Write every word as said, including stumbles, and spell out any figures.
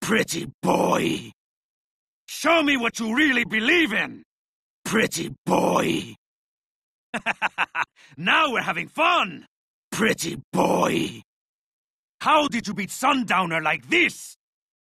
Pretty boy. Show me what you really believe in. Pretty boy. Now we're having fun. Pretty boy. How did you beat Sundowner like this?